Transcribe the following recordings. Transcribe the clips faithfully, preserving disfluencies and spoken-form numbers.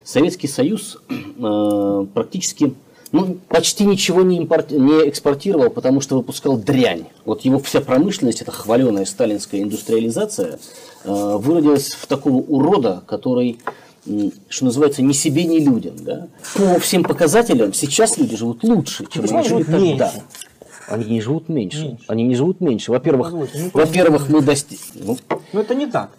Советский Союз э, практически, ну, почти ничего не, импорт, не экспортировал, потому что выпускал дрянь. Вот его вся промышленность, эта хваленая сталинская индустриализация, э, выродилась в такого урода, который, э, что называется, ни себе, ни людям. Да? По всем показателям сейчас люди живут лучше, чем они жили тогда. Они не живут меньше. меньше. Они не живут меньше. Во-первых, ну, во-первых, мы достигли. Ну, Но это не так.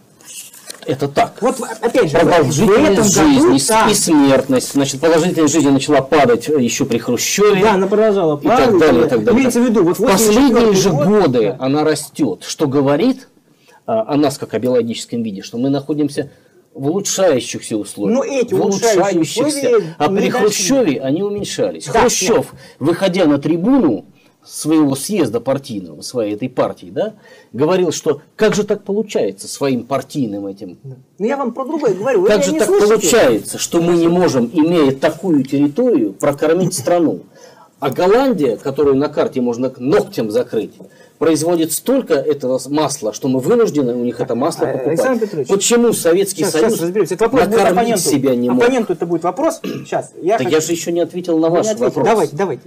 Это так. Вот опять же, продолжительность жизни и смертность. Значит, продолжительность жизни начала падать еще при Хрущеве. Да, она продолжала падать. И так далее, и так далее. Имеется в виду, вот последние же годы да. она растет, что говорит а, о нас как о биологическом виде, что мы находимся в улучшающихся условиях. Но эти в улучшающихся. Условия а при Хрущеве они уменьшались. Да, Хрущев, нет. выходя на трибуну своего съезда партийного, своей этой партии, да, говорил, что как же так получается своим партийным этим. Ну я вам про другое говорю. Как же так слышите? Получается, что мы не можем, имея такую территорию, прокормить страну. А Голландия, которую на карте можно ногтем закрыть, производит столько этого масла, что мы вынуждены у них это масло покупать. Почему Советский сейчас, Союз сейчас накормить себя не мог? Оппоненту это будет вопрос. Сейчас. Я, так хочу... я же еще не ответил на ваш вопрос. Давайте, давайте.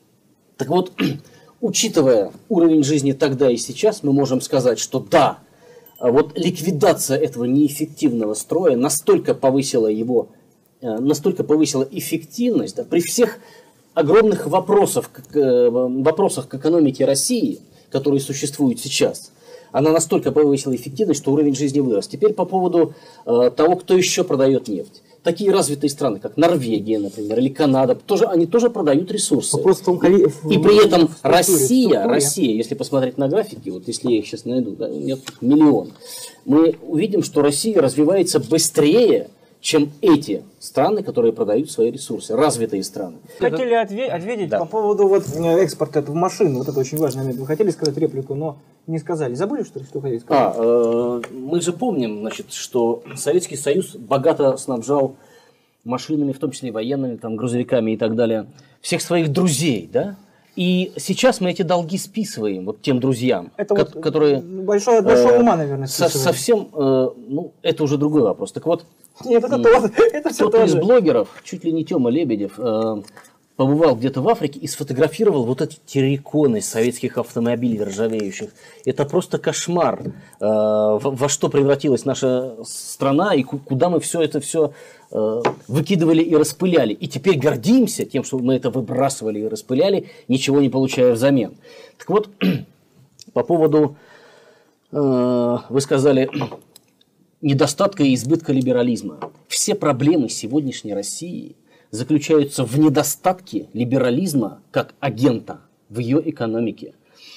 Так вот, учитывая уровень жизни тогда и сейчас, мы можем сказать, что да, вот ликвидация этого неэффективного строя настолько повысила его, настолько повысила эффективность, да, при всех огромных вопросах, вопросах к экономике России, которые существуют сейчас, она настолько повысила эффективность, что уровень жизни вырос. Теперь по поводу э, того, кто еще продает нефть. Такие развитые страны, как Норвегия, например, или Канада, тоже, они тоже продают ресурсы. Том, и, и при этом Россия, Россия, если посмотреть на графики, вот если я их сейчас найду, да, у меня тут миллион, мы увидим, что Россия развивается быстрее, чем эти страны, которые продают свои ресурсы, развитые страны. Хотели ответить да. по поводу вот экспорта в машину, вот это очень важный момент. Вы хотели сказать реплику, но не сказали. Забыли, что ли, что хотели сказать? А, э, мы же помним, значит, что Советский Союз богато снабжал машинами, в том числе и военными, там, грузовиками и так далее, всех своих друзей, да? И сейчас мы эти долги списываем вот тем друзьям, это ко- вот которые... Большое, большое э, ума, наверное, со- совсем, э, ну, это уже другой вопрос. Так вот, Нет, это тоже, это все кто-то из блогеров, чуть ли не Тёма Лебедев, э, побывал где-то в Африке и сфотографировал вот эти терриконы советских автомобилей ржавеющих. Это просто кошмар, э, во, во что превратилась наша страна и куда мы все это все э, выкидывали и распыляли. И теперь гордимся тем, что мы это выбрасывали и распыляли, ничего не получая взамен. Так вот, по поводу, э, вы сказали, недостатка и избытка либерализма. Все проблемы сегодняшней России заключаются в недостатке либерализма как агента в ее экономике.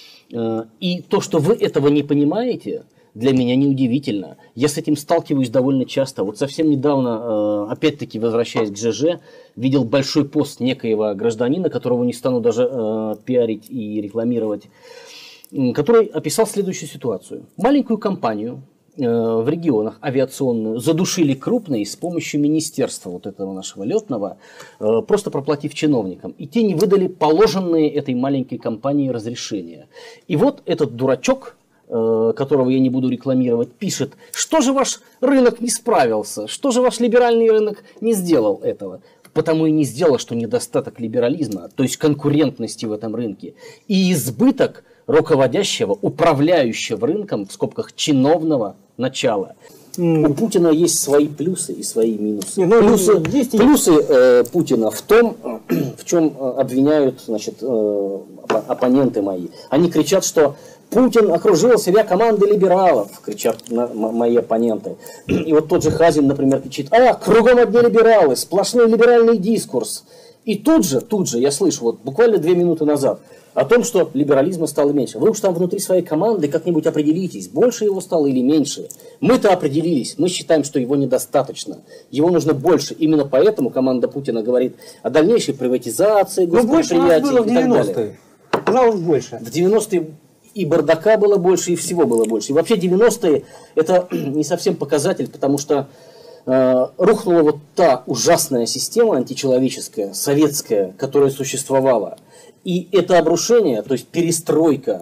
И то, что вы этого не понимаете, для меня неудивительно. Я с этим сталкиваюсь довольно часто. Вот совсем недавно, опять-таки возвращаясь к ЖЖ, видел большой пост некоего гражданина, которого не стану даже пиарить и рекламировать, который описал следующую ситуацию. Маленькую компанию в регионах авиационную задушили крупные с помощью министерства вот этого нашего летного, просто проплатив чиновникам. И те не выдали положенные этой маленькой компании разрешения. И вот этот дурачок, которого я не буду рекламировать, пишет, что же ваш рынок не справился, что же ваш либеральный рынок не сделал этого. Потому и не сделал, что недостаток либерализма, то есть конкурентности в этом рынке, и избыток руководящего, управляющего рынком, в скобках, чиновного начала. Mm. У Путина есть свои плюсы и свои минусы. Mm. Плюсы, есть... плюсы э, Путина в том, в чем обвиняют, значит, э, оппоненты мои. Они кричат, что Путин окружил себя командой либералов, кричат на, мои оппоненты. И вот тот же Хазин, например, кричит, а, кругом одни либералы, сплошной либеральный дискурс. И тут же, тут же, я слышу, вот буквально две минуты назад, о том, что либерализма стало меньше. Вы уж там внутри своей команды как-нибудь определитесь, больше его стало или меньше. Мы-то определились, мы считаем, что его недостаточно. Его нужно больше. Именно поэтому команда Путина говорит о дальнейшей приватизации госпредприятий и так далее. Пожалуй, больше. В девяностые и бардака было больше, и всего было больше. И вообще девяностые это не совсем показатель, потому что э, рухнула вот та ужасная система античеловеческая, советская, которая существовала. И это обрушение, то есть перестройка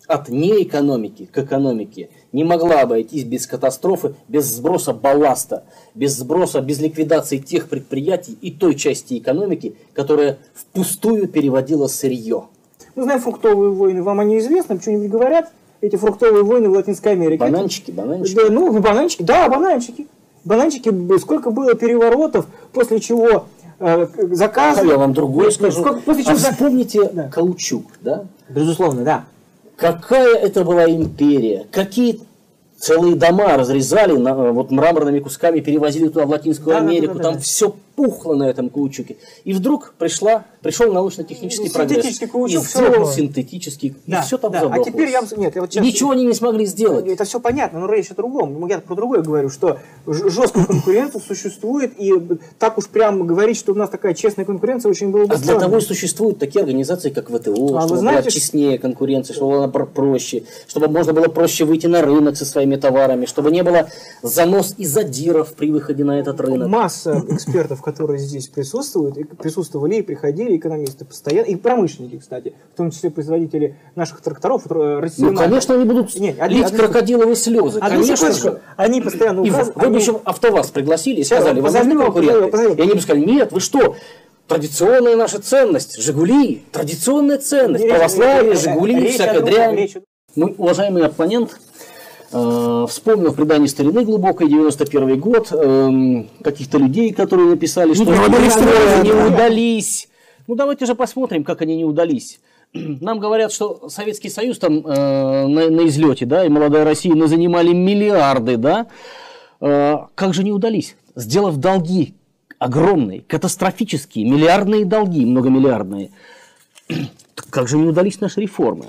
от неэкономики к экономике не могла обойтись без катастрофы, без сброса балласта, без сброса, без ликвидации тех предприятий и той части экономики, которая впустую переводила сырье. Мы знаем фруктовые войны, вам они известны, что-нибудь говорят? Эти фруктовые войны в Латинской Америке. Бананчики, бананчики. Да, ну, бананчики, да, бананчики. Бананчики, сколько было переворотов, после чего э, заказы... Я вам другое скажу. Сколько, после чего... А вспомните да. каучук, да? Безусловно, да. Какая это была империя, какие целые дома разрезали, вот мраморными кусками перевозили туда, в Латинскую да, Америку, да, да, да, там да. все пухло на этом каучуке. И вдруг пришла, пришел научно-технический прогресс. Каучук, и сделал синтетический, да, и все там да. забралось. А теперь я... Нет, я вот сейчас... Ничего они не смогли сделать. Это все понятно, но речь о другом. Я про другое говорю, что жесткая конкуренция существует, и так уж прямо говорить, что у нас такая честная конкуренция, очень было бы А для странно. того и существуют такие организации, как ВТО, а чтобы знаете, была честнее конкуренция, чтобы была проще, чтобы можно было проще выйти на рынок со своими товарами, чтобы не было занос и задиров при выходе на этот рынок. Масса экспертов, которые здесь присутствуют, и присутствовали и приходили, экономисты постоянно, и промышленники, кстати, в том числе производители наших тракторов. Ну, конечно, они будут Нет, лить одну... крокодиловые слезы. Одну Конечно секундочку. же. Они постоянно И указывают. вы бы они... еще АвтоВАЗ пригласили и Сейчас, сказали, вы нужны конкуренты? позовем. И они бы сказали, нет, вы что? Традиционная наша ценность, Жигули, традиционная ценность, Речь, православие, речь, Жигули, речь всякая другом, дрянь. речь... Мой уважаемый оппонент э, вспомнил предание старины глубокой, девяносто первый год, э, каких-то людей, которые написали, что не, не удались. Ну давайте же посмотрим, как они не удались. Нам говорят, что Советский Союз там э, на, на излете, да, и молодая Россия занимали миллиарды, да. Э, как же не удались? Сделав долги огромные, катастрофические, миллиардные долги, многомиллиардные, как же не удались наши реформы?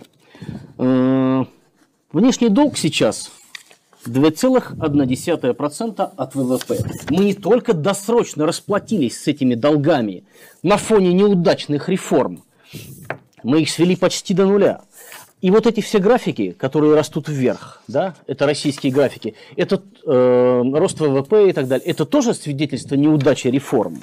Э, внешний долг сейчас два целых одна десятая процента от ВВП. Мы не только досрочно расплатились с этими долгами на фоне неудачных реформ, мы их свели почти до нуля. И вот эти все графики, которые растут вверх, да, это российские графики, это э, рост ВВП и так далее, это тоже свидетельство неудачи реформ.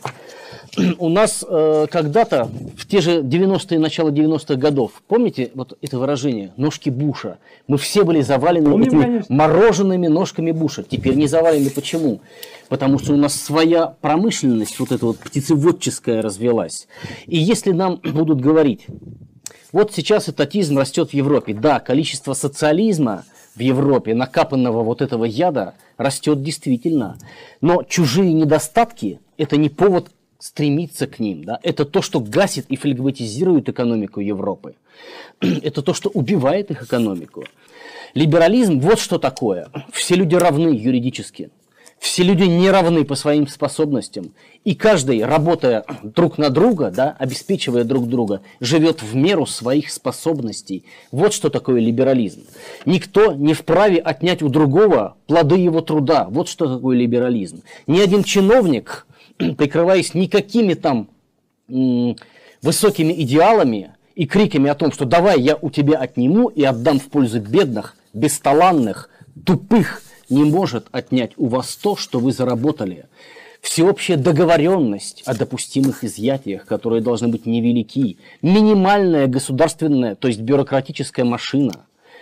У нас э, когда-то, в те же девяностые, начало девяностых годов, помните вот это выражение «ножки Буша»? Мы все были завалены Помним, этими конечно. мороженными ножками Буша. Теперь не завалены. Почему? Потому что у нас своя промышленность, вот эта вот птицеводческая, развелась. И если нам будут говорить, вот сейчас этатизм растет в Европе, да, количество социализма в Европе, накапанного вот этого яда, растет действительно. Но чужие недостатки – это не повод стремиться к ним. Да? Это то, что гасит и флегматизирует экономику Европы. Это то, что убивает их экономику. Либерализм – вот что такое. Все люди равны юридически. Все люди не равны по своим способностям. И каждый, работая друг на друга, да, обеспечивая друг друга, живет в меру своих способностей. Вот что такое либерализм. Никто не вправе отнять у другого плоды его труда. Вот что такое либерализм. Ни один чиновник, прикрываясь никакими там м, высокими идеалами и криками о том, что давай я у тебя отниму и отдам в пользу бедных, бесталанных, тупых, не может отнять у вас то, что вы заработали. Всеобщая договоренность о допустимых изъятиях, которые должны быть невелики. Минимальная государственная, то есть бюрократическая машина.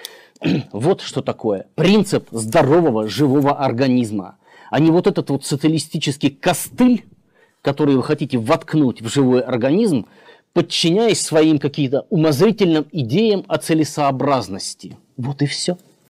Вот что такое. Принцип здорового живого организма. А не вот этот вот социалистический костыль, который вы хотите воткнуть в живой организм, подчиняясь своим каким-то умозрительным идеям о целесообразности. Вот и все.